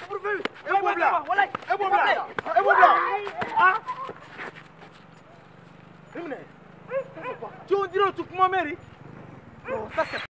couvre-feu. Et bon là. Et bon là. Et bon là. Ah. Tu on dirait tout pour ma mère. Ça c'est